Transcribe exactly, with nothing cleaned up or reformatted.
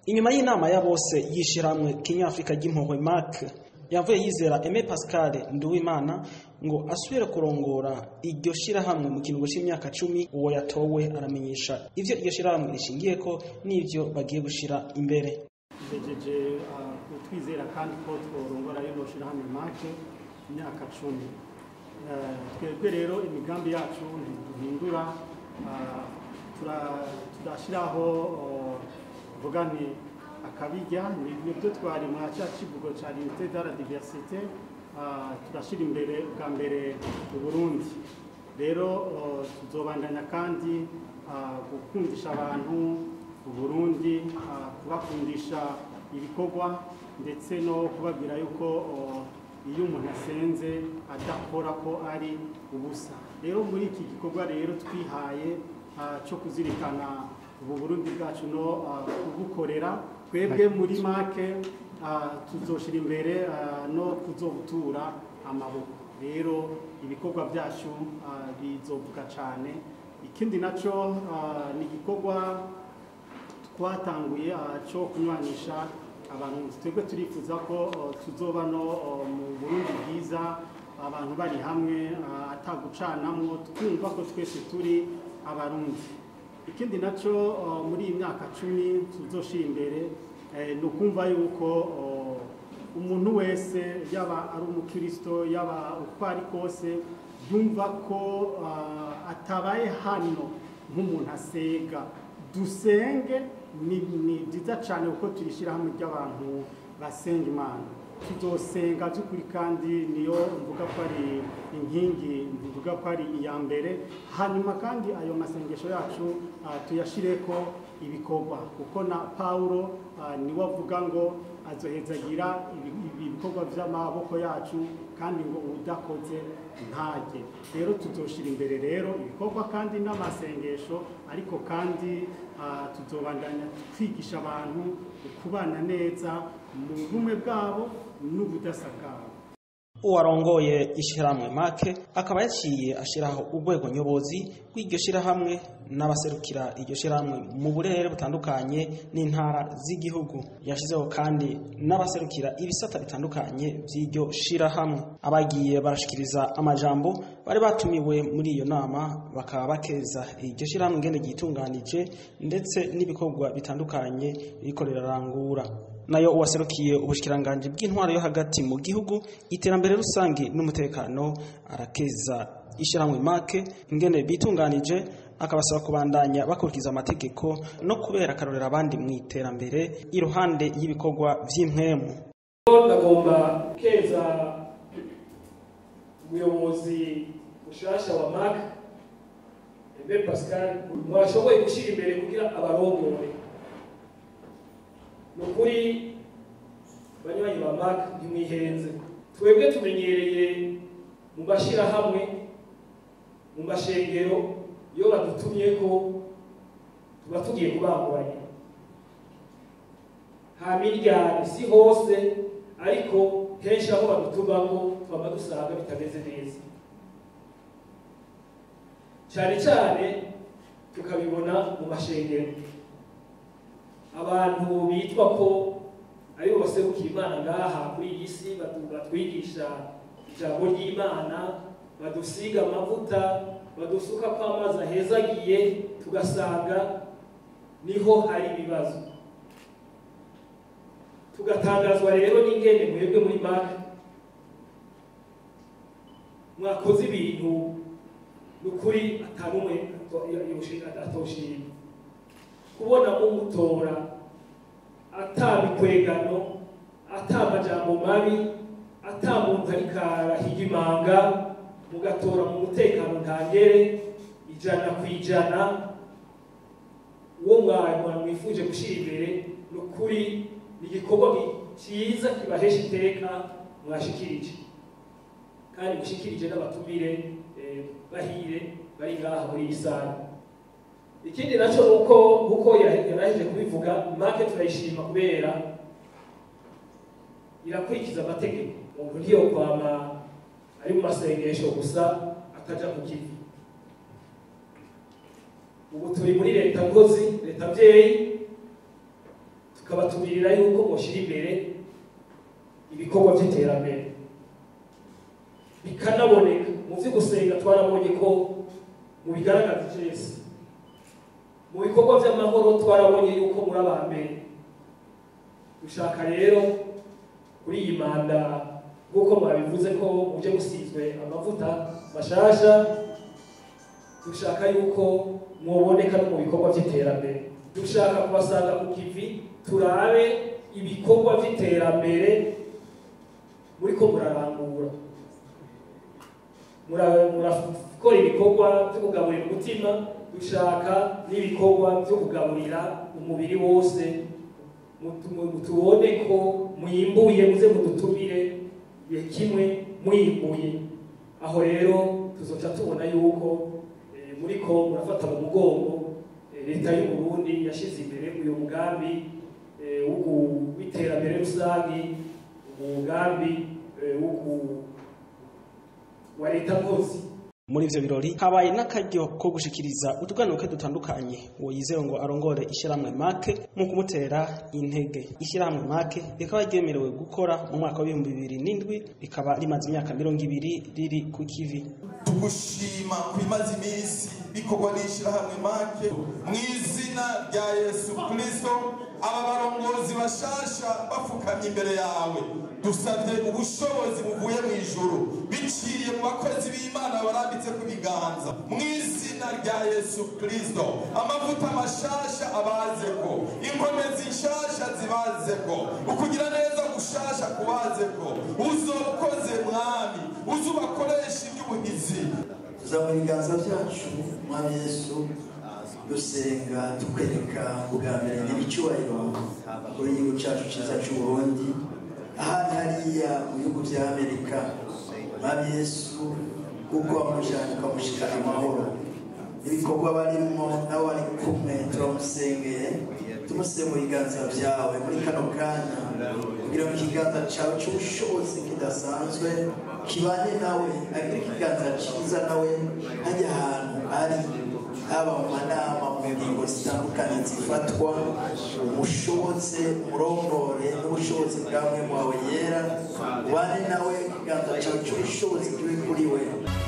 Inyuma y'inama ya bose yishiramwe Kinyafrika ry'impuhwe M A C yavuye yizera Aimé Pascal Nduwimana ngo asubire kurongora iryo shirahamwe mu kiringo c'imyaka cumi. Uwo yatowe aramenyesha ivyo iryo shirahamwe rishingiyeko n'ivyo bagiye gushira imbere. Jeje twizera kandi ko tworongora rero shirahamwe M A C imyaka cumi. Twebwe rero imigambi yacu duhindura turashiraho vugani akabijya nibyo twari mu cya kivugo cya unité de la diversité. Turashira imbere bwa mbere mu Burundi. Rero tuzobandanya kandi gukundisha abantu mu Burundi, kubakundisha ibikorwa ndetse no kubabwira yuko iyo umuntu asenze adakora ko ari ubusa. Rero muri iki gikorwa rero twihaye cyo kuzirikana ubu Burundi bwacu no kugukorera, twebwe muri M A C tuzoshira imbere no kuzobutura amaboko. Rero ibikorwa byacu bizovuga cyane. Ikindi naco ni igikorwa twatanguye cyo kunywanisha abantu. Twebwe turifuza ko tuzoba no mu Burundi bwiza, abantu bari hamwe atagucanamwo, twumva ko twese turi abarundi. Ikindi naco muri imyaka cumi tuzoshira imbere no kumva yuko umuntu wese yaba ari umukristo yaba uko ari kose yumva ko atabaye hano nk'umuntu asega. Dusenge ni byiza cyane uko tuyishira hamwe ry'abantu basenga Imana. Tuzosenga by'ukuri kandi niyo mvuga ko ari inkingi, mvuga ko ari iya mbere. Hanyuma kandi ayo masengesho yacu tuyashireko ibikorwa, kuko na Paulo niwe avuga ngo azohezagira ibikorwa by'amaboko yacu kandi ngo udakoze ntage. Rero tuzoshira imbere rero ibikorwa kandi n'amasengesho, ariko kandi tuzobandanya kwigisha abantu kubana neza mu bumwe bwabo n'ubudasa bwabo. Uwarongoye ishirahamwe M A C akaba yaciye ashiraho urwego nyobozi rw'iryo shirahamwe n'abaserukira iryo shirahamwe mu burere butandukanye n'intara z'igihugu. Yashizeho kandi n'abaserukira ibisata bitandukanye by'iryo shirahamwe. Abagiye barashikiriza amajambo bari batumiwe muri iyo nama bakaba bakeza iryo shirahamwe ngene gitunganije ndetse n'ibikorwa bitandukanye bikorera rangura. Nayo uwaserukiye ubushikiranganje bw'intwaro yo hagati mu gihugu, iterambere rusangi n'umutekano arakeza ishirahamwe M A C ingene bitunganije, akabasaba kubandanya bakurikiza amategeko no kubera akarorera abandi mu iterambere iruhande y'ibikorwa vy'impwemu. Ndagomba keza umuyobozi mushasha wa M A C Aimé Pascal mwashoboye gushira imbere kugira abarongore. Nukuri banywanyi ba M A C ntimwihenze. Twebwe tumenyereye mu bashira hamwe mu mashengero iyo badutumye ko tuba tugiye kubanguranya. Ha mirya isi hose, ariko kenshi aho badutuma ngo twaba dusanga bitameze neza. Cyane cyane tukabibona mu mashengero. Abantu bitwa ko ari bo baserukira Imana ngaha kuri iyi si, batwigisha ijambo ry'Imana, badusiga amavuta, badusuka ko amazi ahezagiye, tugasanga niho hari ibibazo. Tugatangazwa rero n'ingene mwebwe muri M A C mwakoze ibintu n'ukuri atanumwe atoshima. Kubona umutora atabikwegano, atamajambo mabi, atamuntu arikara higimanga, mugatora mu mutekano ntangere ijana kwijana. Uwo mwana mwifuje gushira imbere n'ukuri ni igikorwa cyiza kibahesha iteka mwashikirije, kandi mushikirije n'abatumire bahire bari ngaha muri isana. Ikindi naco nuko uko yarahije kubivuga, M A C turayishima kubera irakurikiza amategeko. Umuntu ntiyo kwama ari mu masengesho gusa ataja ku kivi. Ubu turi muri leta ngozi, leta vyeyi, tukabatumirira yuko boshira imbere ibikorwa by'iterambere bikanaboneka mu byo gusenga. Twarabonye ko mu bigaragaza Yesu, mu bikorwa by'amahoro twarabonye yuko muri abambere. Dushaka rero kuri iyi manda nk'uko mwabivuze ko muje musizwe amavuta mashasha, dushaka yuko mwoboneka no mu bikorwa by'iterambere. Dushaka kubasanga ku kivi, turabe ibikorwa by'iterambere muri ko murarangura, murakora ibikorwa byo kugaburira umutima. Dushaka n'ibikorwa byo kugaburira umubiri wose. Mutubone ko mwimbuye, muze mudutumire igihe kimwe mwimbuye. Aho rero tuzoca tubona yuko e, muri ko murafata mu mugongo e, leta y'u Burundi yashize imbere uyu mugambi e, w'iterambere rusangi, umugambi e, wa leta mpozi. Muri ivyo birori habaye n'akaryo ko gushikiriza utuganuke dutandukanye uwo yizewe ngo arongore ishiramwe make mu kumutera intege. Ishiramwe make rikaba ryemerewe gukora mu mwaka wa bibiri bibiri n'indwi, rikaba rimaze imyaka mirongo ibiri riri ku kivi. Tugushima kwimaze iminsi bikorwa n'ishirahamwe make mu izina rya Yesu Kristo. Aba barongozi bashasha bafukamye imbere yawe, dusabye ubushobozi buvuye mu ijuru biciye mu bakozi b'Imana barambitse ku biganza mu izina rya Yesu Kristo. Amavuta mashasha abazeko, inkomezi nshasha zibazeko, ukugira neza gushasha kubazeko, uzokoze mwami, uzubakoresha iby'ubuhizi. Tuzamura ibiganza byacu mwami Yesu, dusenga tukwereka ubwa mbere n'icyubahiro kuri igihugu cyacu cyiza cy'u Burundi, ahandi hariya mu bihugu bya Amerika. Mwami Yesu, kuko wamujyanye ukamushikana amahoro, ibikorwa barimo nawe bari kumwe, turamusengeye tumuseye mu biganza byawe muri kano kanya, kugira ngo ikiganza cyawe cy'ubushobozi kidasanzwe kibane nawe, agire ikiganza cyiza nawe hajya ahantu ari, haba mu manama, mu ngingo zitandukanye zifatwa, umushobotse umurongore n'ubushobozi bwawe mwawe yera, ubane nawe ikiganza cyawe cy'ubushobozi kibe kuri we.